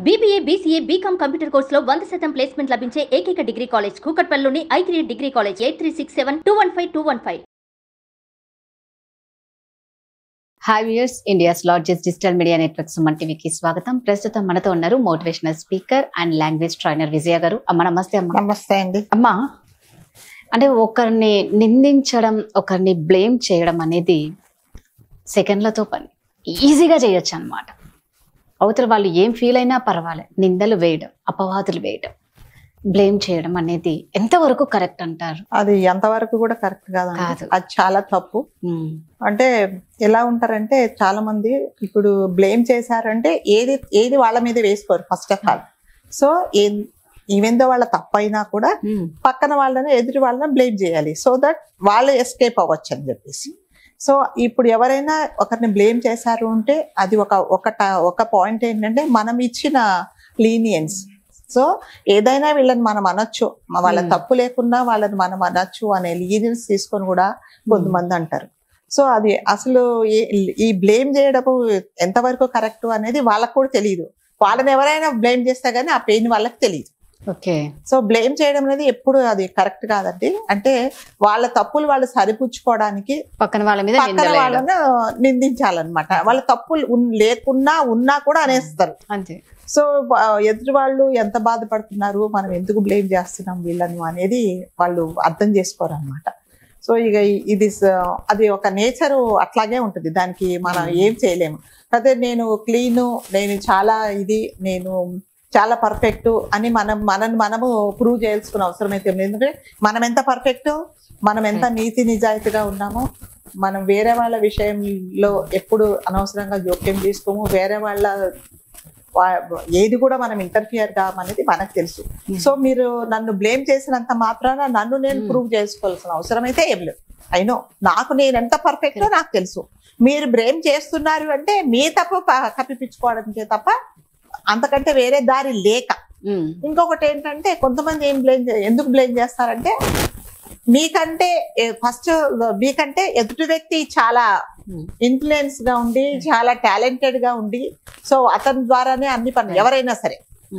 BBA, BCA, BCom computer కోర్సులో 100% placement లభించే ఏకైక డిగ్రీ కాలేజ్ కూకట్పల్లిలోని i3 degree college 8367215215. Hi viewers, India's largest digital media network Suman టీవీకి స్వాగతం. ప్రస్తుతం మనతో ఉన్నారు motivational speaker and language trainer Vijaya గారు. అమ్మ నమస్తే. అమ్మ నమస్తే అండి. అమ్మ, అంటే ఒకరిని నిందించడం, ఒకరిని బ్లేమ్ చేయడం అనేది సెకండ్లతో పని, ఈజీగా చేయొచ్చు అన్నమాట. అవతల వాళ్ళు ఏం ఫీల్ అయినా పర్వాలేదు, నిందలు వేయడం, అపవాదులు వేయడం, బ్లేమ్ చేయడం అనేది ఎంతవరకు కరెక్ట్ అంటారు? అది ఎంతవరకు కూడా కరెక్ట్ కాదు, అది చాలా తప్పు. అంటే ఎలా ఉంటారంటే చాలా మంది ఇప్పుడు బ్లేమ్ చేశారంటే ఏది వాళ్ళ మీద వేసుకోరు ఫస్ట్ ఆఫ్ ఆల్. సో ఈవెందో వాళ్ళ తప్పైనా కూడా పక్కన వాళ్ళని ఎదుటి వాళ్ళని బ్లేమ్ చేయాలి, సో దట్ వాళ్ళు ఎస్కేప్ అవ్వచ్చు అని చెప్పేసి. సో ఇప్పుడు ఎవరైనా ఒకరిని బ్లేమ్ చేశారు అంటే అది ఒక పాయింట్ ఏంటంటే మనం ఇచ్చిన లీనియన్స్. సో ఏదైనా వీళ్ళని మనం అనొచ్చు, వాళ్ళ తప్పు లేకున్నా వాళ్ళని మనం అనొచ్చు అనే లీనియన్స్ తీసుకొని కూడా కొంతమంది అంటారు. సో అది అసలు ఈ బ్లేమ్ చేయడము ఎంతవరకు కరెక్ట్ అనేది వాళ్ళకు కూడా తెలియదు. వాళ్ళని ఎవరైనా బ్లేమ్ చేస్తే గానీ ఆ పెయిన్ వాళ్ళకి తెలియదు. ఓకే. సో బ్లేమ్ చేయడం అనేది ఎప్పుడు అది కరెక్ట్ కాదండి. అంటే వాళ్ళ తప్పులు వాళ్ళు సరిపుచ్చుకోవడానికి పక్కన వాళ్ళను నిందించాలన్నమాట. వాళ్ళ తప్పులు లేకున్నా ఉన్నా కూడా అనేస్తారు అంతే. సో ఎదుటి వాళ్ళు ఎంత బాధపడుతున్నారు, మనం ఎందుకు బ్లేమ్ చేస్తున్నాం వీళ్ళను అనేది వాళ్ళు అర్థం చేసుకోరు అనమాట. సో ఇక అది ఒక నేచరు అట్లాగే ఉంటుంది, దానికి మనం ఏం చేయలేము. అదే నేను క్లీను, నేను చాలా పర్ఫెక్ట్ అని మనము ప్రూవ్ చేయాల్సుకున్న అవసరం అయితే ఉంది. ఎందుకంటే మనం ఎంత పర్ఫెక్ట్, మనం ఎంత నీతి నిజాయితీగా ఉన్నామో, మనం వేరే వాళ్ళ విషయంలో ఎప్పుడు అనవసరంగా జోక్యం చేసుకోము, వేరే వాళ్ళ ఏది కూడా మనం ఇంటర్ఫియర్ కామనేది మనకు తెలుసు. సో మీరు నన్ను బ్లేమ్ చేసినంత మాత్రాన నన్ను నేను ప్రూవ్ చేసుకోవాల్సిన అవసరం అయితే ఏం లేదు. అయినో నేను ఎంత పర్ఫెక్టో నాకు తెలుసు. మీరు బ్లేమ్ చేస్తున్నారు అంటే మీ తప్పు కప్పిపించుకోవడానికి తప్ప అంతకంటే వేరే దారి లేక. ఇంకొకటి ఏంటంటే కొంతమంది ఎందుకు బ్లేమ్ చేస్తారంటే మీకంటే ఎదుటి వ్యక్తి చాలా ఇన్ఫ్లుయెన్స్ గా ఉండి, చాలా టాలెంటెడ్ గా ఉండి, సో అతని ద్వారానే అన్ని పనులు ఎవరైనా సరే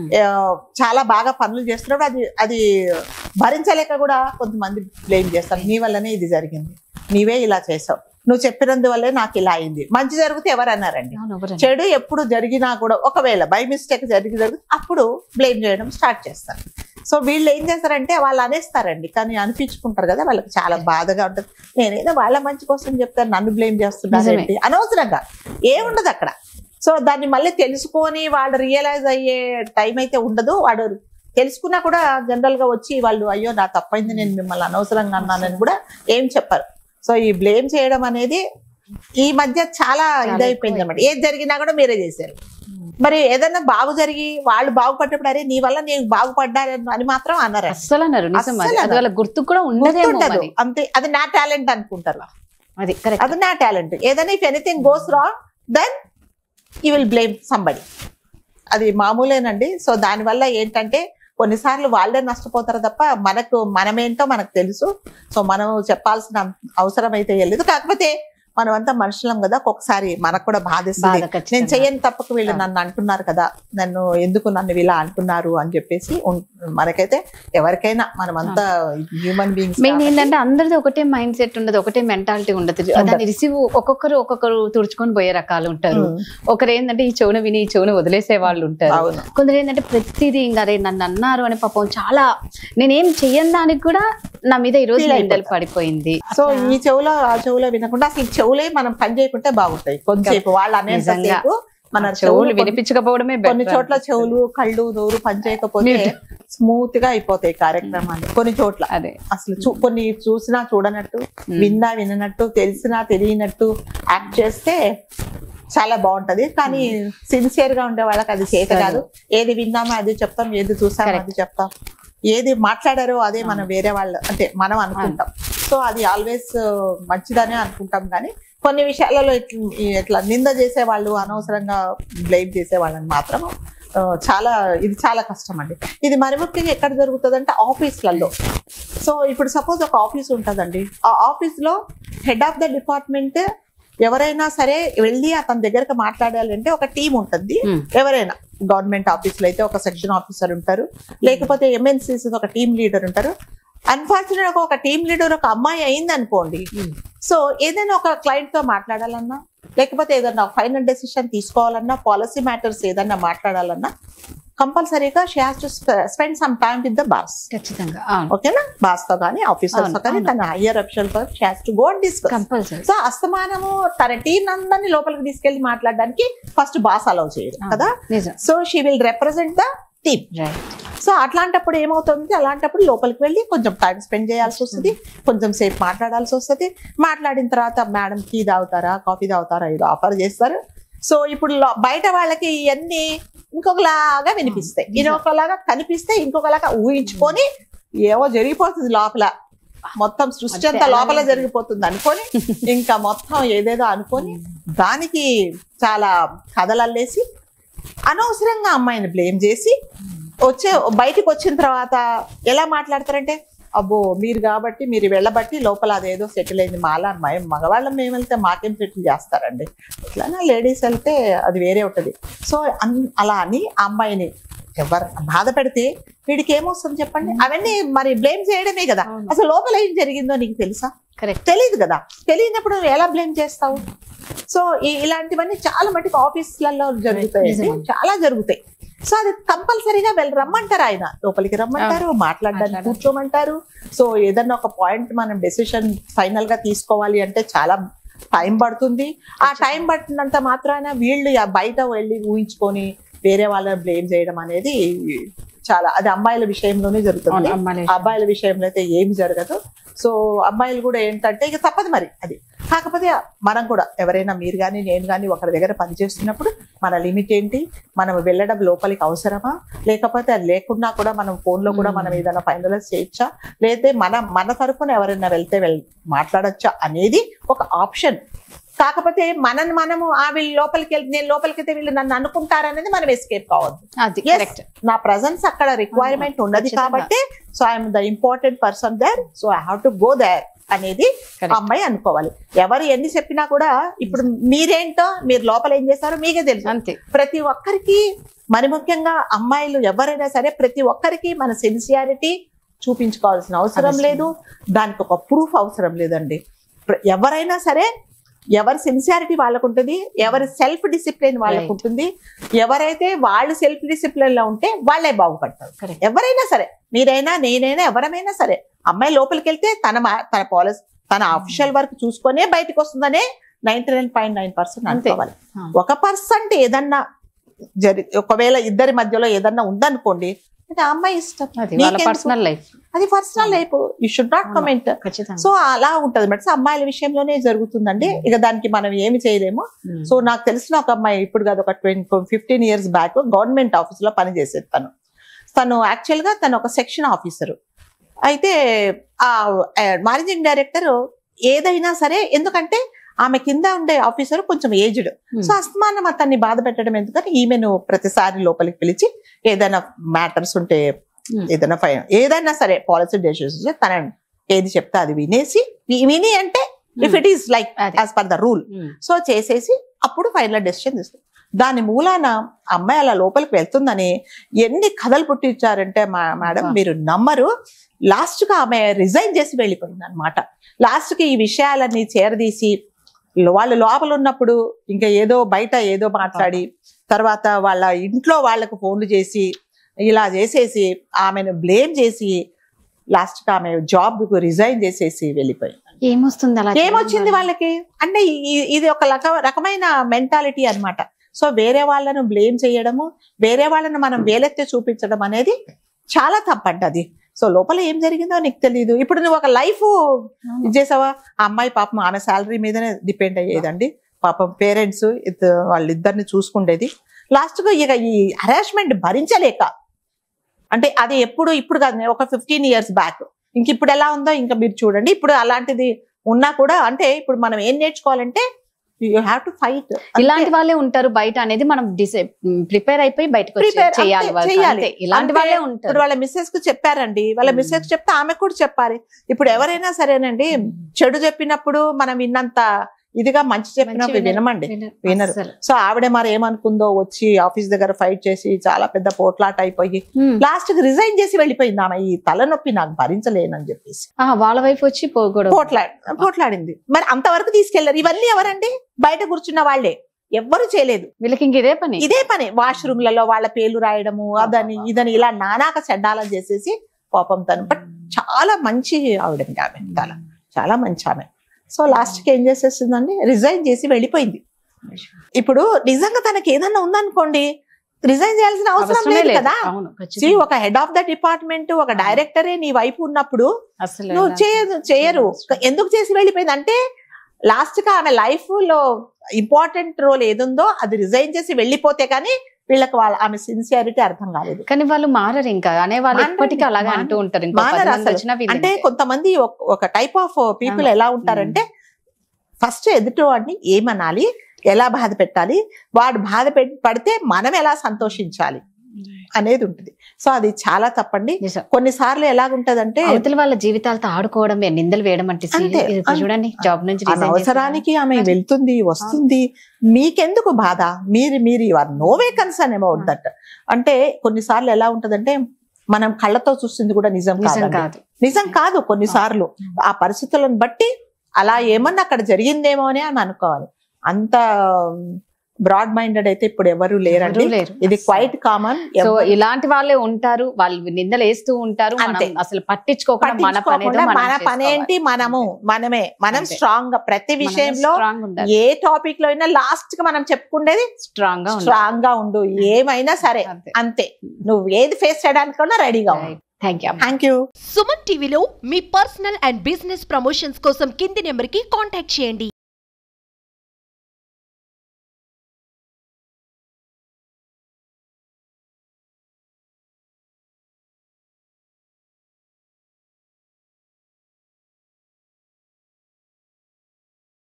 చాలా బాగా పనులు చేస్తున్నప్పుడు అది భరించలేక కూడా కొంతమంది బ్లేమ్ చేస్తారు. నీ వల్లనే ఇది జరిగింది, నీవే ఇలా చేసావు, నువ్వు చెప్పినందువల్లే నాకు ఇలా అయింది. మంచి జరిగితే ఎవరు అన్నారండి? చెడు ఎప్పుడు జరిగినా కూడా ఒకవేళ బై మిస్టేక్ జరిగితే అప్పుడు బ్లేమ్ చేయడం స్టార్ట్ చేస్తారు. సో వీళ్ళు ఏం చేస్తారంటే వాళ్ళు అనేస్తారండి, కానీ అనిపించుకుంటారు కదా, వాళ్ళకి చాలా బాధగా ఉంటుంది. నేనేదో వాళ్ళ మంచి కోసం చెప్తాను, నన్ను బ్లేమ్ చేస్తున్నారంటే అనవసరంగా ఏముండదు అక్కడ. సో దాన్ని మళ్ళీ తెలుసుకొని వాళ్ళు రియలైజ్ అయ్యే టైం అయితే ఉండదు. వాడు తెలుసుకున్నా కూడా జనరల్ గా వచ్చి వాళ్ళు అయ్యో నా తప్పైంది, నేను మిమ్మల్ని అనవసరంగా అన్నానని కూడా ఏం చెప్పారు. సో ఈ బ్లేమ్ చేయడం అనేది ఈ మధ్య చాలా ఇదైపోయింది అన్నమాట. ఏది జరిగినా కూడా మీరే చేశారు. మరి ఏదైనా బాగు జరిగి వాళ్ళు బాగుపడ్డప్పుడు అరే నీ వల్ల నేను బాగుపడ్డాను అని మాత్రం అన్నారు. గుర్తు కూడా ఉండదు అంతే. అది నా టాలెంట్ అనుకుంటారు, అది నా టాలెంట్. ఏదైనా if anything goes wrong then you will blame somebody. అది మామూలేనండి. సో దానివల్ల ఏంటంటే కొన్నిసార్లు వాళ్ళే నష్టపోతారు తప్ప మనమేంటో మనకు తెలుసు. సో మనం చెప్పాల్సిన అవసరం అయితే లేదు. కాకపోతే మనం అంతా మనుషులం కదా, ఒక్కొక్కసారి మనకు కూడా బాధిస్తుంది. నేను చెయ్యని తప్పకు వీళ్ళు నన్ను అంటున్నారు కదా, ఎందుకు నన్ను ఇలా అంటున్నారు అని చెప్పేసి మనకైతే ఎవరికైనా మనమంతా హ్యూమన్ బీయింగ్స్. ఏంటంటే అందరిది ఒకటే మైండ్ సెట్ ఉండదు, ఒకటే మెంటాలిటీ ఉండదు. దాన్ని రిసీవ్ ఒక్కొక్కరు తుడుచుకొని పోయే రకాలు ఉంటారు. ఒకరు ఏంటంటే ఈ చెవును విని ఈ చెవును వదిలేసే వాళ్ళు ఉంటారు. కొందరు ఏంటంటే ప్రతిదీ ఇంకా నన్ను అన్నారు అని పాపం చాలా నేనేం చెయ్యని దానికి కూడా నా మీద ఈ రోజు ఎండలు పడిపోయింది. సో ఈ చెవులో ఆ చెవులో వినకుండా అసలు చెవులే మనం పని చేయకుంటే బాగుంటాయి. కొంచెంసేపు వాళ్ళు అనేసేపు మన చెవులు వినిపించకపోవడమే. కొన్ని చోట్ల చెవులు, కళ్ళు, నోరు పని చేయకపోతే స్మూత్ గా అయిపోతాయి కార్యక్రమాలు. కొన్ని చోట్ల అదే అసలు కొన్ని చూసినా చూడనట్టు, విన్నా విననట్టు, తెలిసినా తెలియనట్టు యాక్ట్ చేస్తే చాలా బాగుంటది. కానీ సిన్సియర్ గా ఉండే వాళ్ళకి అది చేత కాదు. ఏది విన్నామో అది చెప్తాం, ఏది చూసామో అది చెప్తాం, ఏది మాట్లాడారో అదే మనం వేరే వాళ్ళు అంటే మనం అనుకుంటాం. సో అది ఆల్వేస్ మంచిదనే అనుకుంటాం. కానీ కొన్ని విషయాలలో ఇట్లా నింద చేసేవాళ్ళు, అనవసరంగా బ్లేమ్ చేసేవాళ్ళని మాత్రం ఇది చాలా కష్టం అండి. ఇది మరి ముఖ్యంగా ఎక్కడ జరుగుతుంది అంటే ఆఫీస్లలో. సో ఇప్పుడు సపోజ్ ఒక ఆఫీస్ ఉంటుందండి, ఆ ఆఫీస్లో హెడ్ ఆఫ్ ద డిపార్ట్మెంట్ ఎవరైనా సరే వెళ్ళి అతని దగ్గరకు మాట్లాడాలంటే ఒక టీం ఉంటుంది. ఎవరైనా గవర్నమెంట్ ఆఫీసులో అయితే ఒక సెక్షన్ ఆఫీసర్ ఉంటారు, లేకపోతే ఎంఎన్సీస్ ఒక టీమ్ లీడర్ ఉంటారు. అన్ఫార్చునేట్ ఒక టీమ్ లీడర్ ఒక అమ్మాయి అయింది అనుకోండి, సో ఏదైనా ఒక క్లయింట్ తో మాట్లాడాలన్నా, లేకపోతే ఏదన్నా ఫైనల్ డెసిషన్ తీసుకోవాలన్నా, పాలసీ మ్యాటర్స్ ఏదన్నా మాట్లాడాలన్నా కంపల్సరీగా she has to spend some time with the boss. ఖచ్చితంగా. ఓకేనా, బాస్ తో కానీ ఆఫీసర్స్ తో కానీ తన హయ్యర్ అఫీషియల్ తో she has to go and discuss. Compulsory. So అస్తమానము తన టీం అందరినీ లోపలికి తీసుకెళ్లి మాట్లాడడానికి ఫస్ట్ బాస్ అలౌ చేయరు కదా. So she will represent the team. So అట్లాంటప్పుడు ఏమవుతుంది, అలాంటప్పుడు లోపలికి వెళ్ళి కొంచెం టైం స్పెండ్ చేయాల్సి వస్తుంది, కొంచెం సేపు మాట్లాడాల్సి వస్తుంది. మాట్లాడిన తర్వాత మేడం టీ తాగుతారా, కాఫీ తాగుతారా, ఏదో ఆఫర్ చేస్తారు. సో ఇప్పుడు బయట వాళ్ళకి ఇవన్నీ ఇంకొకలాగా వినిపిస్తాయి, ఇంకొకలాగా కనిపిస్తే ఇంకొకలాగా ఊహించుకొని ఏవో జరిగిపోతుంది లోపల, మొత్తం సృష్టి అంతా లోపల జరిగిపోతుంది అనుకొని ఇంకా మొత్తం ఏదేదో అనుకొని దానికి చాలా కథలల్లేసి అనవసరంగా అమ్మాయిని బ్లేమ్ చేసి బయటకు వచ్చిన తర్వాత ఎలా మాట్లాడతారంటే, అబ్బో మీరు కాబట్టి మీరు వెళ్ళబట్టి లోపల అదేదో సెటిల్ అయింది, మాలా మగవాళ్ళం మేము వెళ్తే మాకేం సెటిల్ చేస్తారండి, ఇట్లానా లేడీస్ వెళ్తే అది వేరే ఉంటుంది. సో అలా అని ఆ అమ్మాయిని ఎవరు బాధ పెడితే వీడికి ఏమొస్తుంది చెప్పండి. అవన్నీ మరి బ్లేమ్ చేయడమే కదా. అసలు లోపల ఏం జరిగిందో నీకు తెలుసా? తెలియదు కదా. తెలియనప్పుడు ఎలా బ్లేమ్ చేస్తావు? సో ఇలాంటివన్నీ చాలా మటుకు ఆఫీసులలో జరుగుతాయి, చాలా జరుగుతాయి. సో అది కంపల్సరీగా వెళ్ళి రమ్మంటారు, ఆయన లోపలికి రమ్మంటారు, మాట్లాడడానికి కూర్చోమంటారు. సో ఏదన్నా ఒక పాయింట్ మనం డెసిషన్ ఫైనల్ గా తీసుకోవాలి అంటే చాలా టైం పడుతుంది. ఆ టైం పట్టినంత మాత్రాన వీళ్ళు బయట వెళ్ళి ఊహించుకొని వేరే వాళ్ళని బ్లేమ్ చేయడం అనేది చాలా, అది అమ్మాయిల విషయంలోనే జరుగుతుంది. అబ్బాయిల విషయంలో అయితే ఏమి జరగదు. సో అమ్మాయిలు కూడా ఏంటంటే ఇక తప్పదు మరి అది. కాకపోతే మనం కూడా ఎవరైనా మీరు కానీ నేను కానీ ఒకరి దగ్గర పనిచేస్తున్నప్పుడు మన లిమిట్ ఏంటి, మనం వెళ్ళడం లోపలికి అవసరమా, లేకపోతే అది లేకున్నా కూడా మనం ఫోన్లో కూడా మనం ఏదైనా ఫైనలైజ్ చేయొచ్చా, లేదా మన తరఫున ఎవరైనా వెళ్తే మాట్లాడచ్చా అనేది ఒక ఆప్షన్. కాకపోతే మనము వీళ్ళు లోపలికి వెళ్తే నేను లోపలికి వెళ్తే వీళ్ళు నన్ను అనుకుంటారనేది మనం ఎస్కేప్ కావద్దు. నా ప్రజెన్స్ అక్కడ రిక్వైర్మెంట్ ఉన్నది కాబట్టి so I'm the important person there, so I have to go there అనేది అమ్మాయి అనుకోవాలి. ఎవరు ఎన్ని చెప్పినా కూడా ఇప్పుడు మీరేంటో మీరు లోపల ఏం చేస్తారో మీకే తెలుసు. అంతే. ప్రతి ఒక్కరికి మరి ముఖ్యంగా అమ్మాయిలు ఎవరైనా సరే ప్రతి ఒక్కరికి మన సిన్సియారిటీ చూపించుకోవాల్సిన అవసరం లేదు, దానికి ఒక ప్రూఫ్ అవసరం లేదండి. ఎవరైనా సరే ఎవరి సిన్సియారిటీ వాళ్ళకు ఉంటుంది, ఎవరి సెల్ఫ్ డిసిప్లిన్ వాళ్ళకు ఉంటుంది. ఎవరైతే వాళ్ళు సెల్ఫ్ డిసిప్లిన్ లో ఉంటే వాళ్ళే బాగుపడతారు. ఎవరైనా సరే, మీరైనా నేనైనా ఎవరైనా సరే, అమ్మాయి లోపలికి వెళ్తే తన పాలసీ తన అఫీషియల్ వర్క్ చూసుకునే బయటకు వస్తుందనే 99.9% అనుకోవాలి. 1% ఏదన్నా ఒకవేళ ఇద్దరి మధ్యలో ఏదన్నా ఉందనుకోండి, అది అమ్మాయి ఇష్టం, పర్సనల్ లైఫ్, అది personal life, you should not comment. So అలా ఉంటది మేడం. అమ్మాయిల విషయంలోనే జరుగుతుందండి, ఇక దానికి మనం ఏమి చేయలేము. సో నాకు తెలిసిన ఒక అమ్మాయి ఇప్పుడు కాదు, ఒక 15 years బ్యాక్ గవర్నమెంట్ ఆఫీస్ లో పనిచేసేది. తను యాక్చువల్ గా తను ఒక సెక్షన్ ఆఫీసర్ అయితే ఆ మేనేజింగ్ డైరెక్టర్ ఏదైనా సరే, ఎందుకంటే ఆమె కింద ఉండే ఆఫీసర్ కొంచెం ఏజ్డ్, సో అస్తమానం అతన్ని బాధ పెట్టడం ఎందుకని ఈమెను ప్రతిసారి లోపలికి పిలిచి ఏదైనా మ్యాటర్స్ ఉంటే ఏదైనా సరే పాలసీ డెసిషన్స్ తన ఏది చెప్తే అది విని అంటే if it is like as per the rule so చేసేసి అప్పుడు ఫైనల్ డెసిషన్ తీస్తుంది. దాని మూలాన అమ్మాయి అలా లోపలికి వెళ్తుందని ఎన్ని కథలు పుట్టించారంటే మేడం మీరు నమ్మరు. లాస్ట్ గా ఆమె రిజైన్ చేసి వెళ్ళిపోయింది అనమాట. లాస్ట్ కి ఈ విషయాలన్నీ చేరదీసి వాళ్ళు లోపల ఉన్నప్పుడు ఇంకా ఏదో బయట ఏదో మాట్లాడి తర్వాత వాళ్ళ ఇంట్లో వాళ్ళకు ఫోన్లు చేసి ఇలా చేసేసి ఆమెను బ్లేమ్ చేసి లాస్ట్ కి ఆమె జాబ్ రిజైన్ చేసేసి వెళ్ళిపోయింది. ఏమొచ్చింది వాళ్ళకి అంటే ఇది ఒక రకమైన మెంటాలిటీ అన్నమాట. సో వేరే వాళ్ళను బ్లేమ్ చేయడము, వేరే వాళ్ళను మనం వేలెత్తి చూపించడం అనేది చాలా తప్పండి అది. సో లోపల ఏం జరిగిందో నీకు తెలియదు. ఇప్పుడు నువ్వు ఒక లైఫ్ ఇచ్చేసావా, ఆ అమ్మాయి పాపం ఆమె శాలరీ మీదనే డిపెండ్ అయ్యేదండి. పాపం పేరెంట్స్ వాళ్ళిద్దరిని చూసుకుండేది. లాస్ట్ గా ఇక ఈ హరాస్మెంట్ భరించలేక, అంటే అది ఇప్పుడు కాదు, ఒక 15 years బ్యాక్. ఇంక ఇప్పుడు ఎలా ఉందో ఇంకా మీరు చూడండి. ఇప్పుడు అలాంటిది ఉన్నా కూడా అంటే ఇప్పుడు మనం ఏం నేర్చుకోవాలంటే యూ హ్యావ్ టు ఫైట్. ఇలాంటి వాళ్ళే ఉంటారు బయట అనేది మనం ప్రిపేర్ అయిపోయి బయటకు చేయాలి. ఇలాంటి వాళ్ళే ఉంటారు. వాళ్ళ మిస్సెస్ కు చెప్పారండి, వాళ్ళ మిస్సెస్ చెప్తే ఆమె కూడా చెప్పాలి. ఇప్పుడు ఎవరైనా సరేనండి చెడు చెప్పినప్పుడు మనం విన్నంత ఇదిగా మంచి చెప్పినా వినమండి, వినరు. సో ఆవిడ మరి ఏమనుకుందో, వచ్చి ఆఫీస్ దగ్గర ఫైట్ చేసి చాలా పెద్ద పోట్లాట అయిపోయి లాస్ట్ కి రిజైన్ చేసి వెళ్ళిపోయింది. ఆమె ఈ తలనొప్పి నాకు భరించలేనని చెప్పేసి వాళ్ళ వైఫ్ వచ్చి పోట్లాడింది. మరి అంతవరకు తీసుకెళ్లారు. ఇవన్నీ ఎవరండి? బయట కూర్చున్న వాళ్ళే, ఎవ్వరు చేయలేదు. వీళ్ళకి ఇంక ఇదే పని వాష్రూమ్లలో వాళ్ళ పేర్లు రాయడము, అదని ఇదని ఇలా నానాక చెడ్డాలని చేసేసి పాపం తను. బట్ చాలా మంచి ఆవిడండి ఆమె, చాలా మంచి ఆమె. సో లాస్ట్ కి ఏం చేసేసిందండి, రిజైన్ చేసి వెళ్ళిపోయింది. ఇప్పుడు నిజంగా తనకి ఏదన్నా ఉందనుకోండి, రిజైన్ చేయాల్సిన అవసరం లేదు కదా. ఒక హెడ్ ఆఫ్ ద డిపార్ట్మెంట్, ఒక డైరెక్టరే నీ వైపు ఉన్నప్పుడు నువ్వు చేయరు. ఎందుకు చేసి వెళ్ళిపోయింది అంటే, లాస్ట్ గా ఆమె లైఫ్ లో ఇంపార్టెంట్ రోల్ ఏదుందో అది రిజైన్ చేసి వెళ్ళిపోతే కానీ వీళ్ళకి ఆమె సిన్సియారిటీ అర్థం కాలేదు. కానీ వాళ్ళు మారరు, ఇంకా అనేవాళ్ళు ఎప్పటికీ అలాగే అంటూ ఉంటారు. అంటే కొంతమంది ఒక టైప్ ఆఫ్ పీపుల్ ఎలా ఉంటారంటే, ఫస్ట్ ఎదుటి వాడిని ఏమనాలి, ఎలా బాధ పెట్టాలి, వాడు బాధ పడితే మనం ఎలా సంతోషించాలి అనేది ఉంటుంది. సో అది చాలా తప్పండి. కొన్నిసార్లు ఎలాగుంటదంటే, అవతల వాళ్ళ జీవితాలతో ఆడుకోవడం, నిందలు వేయడం అంటే చూడండి, జాబ్ నుంచి అవసరానికి ఆమె వెళ్తుంది వస్తుంది, మీకెందుకు బాధ, మీరు are no way concern about that. అంటే కొన్నిసార్లు ఎలా ఉంటదంటే, మనం కళ్ళతో చూస్తుంది కూడా నిజం కాదు కొన్నిసార్లు. ఆ పరిస్థితులను బట్టి అలా ఏమన్నా అక్కడ జరిగిందేమో అని అనుకోవాలి. అంత బ్రాడ్ మైండెడ్ అయితే ఇప్పుడు ఎవరు లేరండి. ఇది క్వైట్ కామన్. సో ఇలాంటి వాళ్ళే ఉంటారు, వాళ్ళు నిందలు వేస్తూ ఉంటారు, అసలు పట్టించుకోకుండా మన పనేంటి, మనం స్ట్రాంగ్ గా ప్రతి విషయంలో ఏ టాపిక్ లో అయినా లాస్ట్ గా మనం చెప్పుకునేది స్ట్రాంగ్ గా ఉండు, ఏమైనా సరే అంతే. నువ్వు ఏది ఫేస్ చేయడానికన్నా రెడీగా ఉండు. Thank you. సుమన్ టీవీలో మీ పర్సనల్ అండ్ బిజినెస్ ప్రమోషన్స్ కోసం కింది నెంబర్ కి కాంటాక్ట్ చేయండి.